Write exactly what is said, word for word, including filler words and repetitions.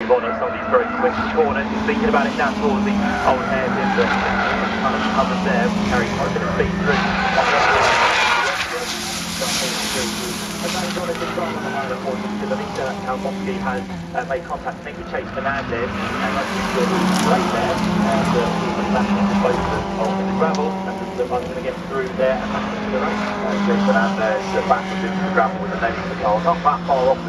move on at some of these very quick corners. He's thinking about it down towards the old hairpin, but kind of covered there, carrying quite a bit of speed through. And that is on a good run on the higher report, because I think uh, Alboski has uh, made contact, I think he chased Fernandez, and I think that he was right there, and uh, he was back into both of them on the gravel, and the I'm going to get through there and back into the race. Uh, Fernandez uh, backwards into the gravel with the name of the car, not that far off.